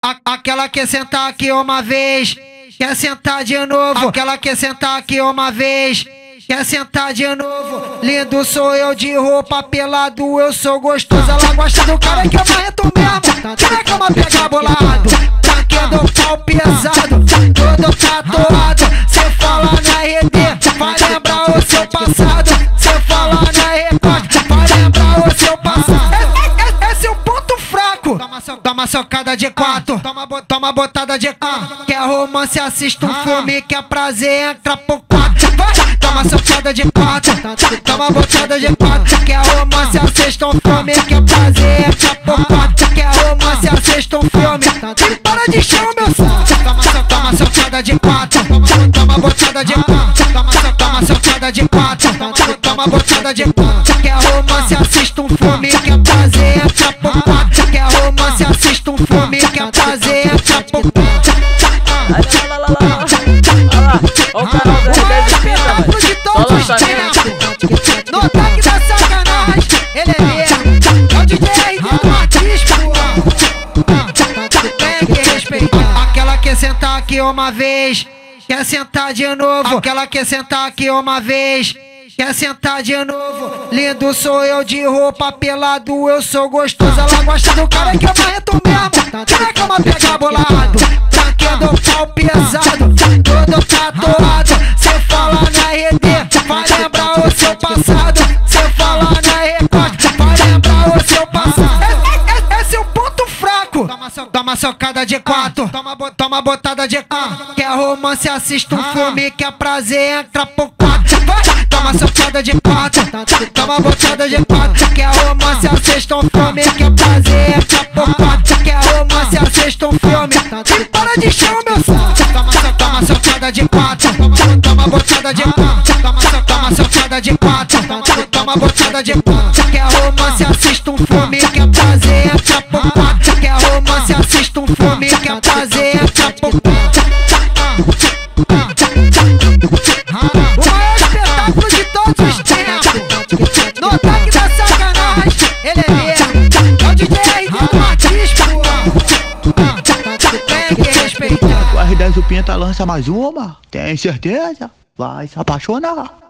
Aquela quer sentar aqui uma vez, quer sentar de novo. Aquela quer sentar aqui uma vez, quer sentar de novo. Lindo sou eu de roupa pelado, eu sou gostoso. Ela gosta do cara que é marrento mesmo, que na cama pega bolado, taquendo o pau pesado, todo tatuado. Cê fala na RD, vai lembrar o seu passado. Cê fala na Record, vai lembrar o seu passado. Esse é o ponto fraco. Toma socada de quatro, toma botada de quatro. Quer romance, assista um filme, quer prazer, entra pro quarto. Toma socada de quatro, toma botada de quatro. Quer romance, assista um filme, quer prazer, entra pro quarto. Quer romance, assista um filme e para de encher o meu saco. Toma socada de quatro, toma botada de quatro. Toma socada de quatro, toma botada de quatro. Quer romance, assista um filme, quer prazer, entra pro quarto. Quer romance, assista um filme, quer prazer, entra pro quarto. Olha o canal da RD Pinta, de todos os tempos, no ataque da sacanagem, ele é mesmo, é o DJ do artista, tem que respeitar. Aquela quer sentar aqui uma vez, quer sentar de novo. Aquela quer sentar aqui uma vez, quer sentar de novo. Lindo sou eu de roupa pelado, eu sou gostoso. Ela gosta do cara que é marrento mesmo, que na cama pega bolado, taquendo o pau pesado, todo tatuado. Cê fala na RD, vai lembrar o seu passado. Cê fala na Record, vai lembrar o seu passado. Esse é o ponto fraco. Toma socada de quatro, toma botada de quatro. Quer romance, assista um filme, quer prazer, entra pro quarto. Toma socada de quatro, toma botada de quatro. Quer romance, assista um filme, quer prazer, entra pro quarto. Quer romance, assista um filme e para de encher o meu saco. Toma socada de quatro, toma botada de quatro. Toma socada de quatro, toma botada de quatro. Quer romance, assista um filme, quer prazer, entra pro quarto. Quer romance, assista um filme, quer prazer, entra pro quarto. O maior espetáculo de todos os tempos, no ataque da sacanagem, ele é mesmo, é o DJ do artista, tem que respeitar. O R10 Pinta lança mais uma, tem certeza? Vai se apaixonar.